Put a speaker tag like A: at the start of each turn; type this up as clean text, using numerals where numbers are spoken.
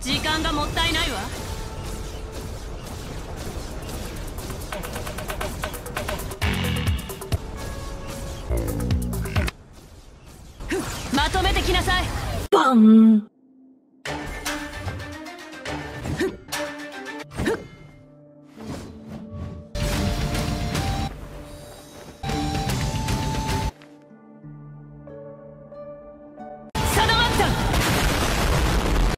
A: 時間がもったいないわ。まとめてきなさい。
B: バン。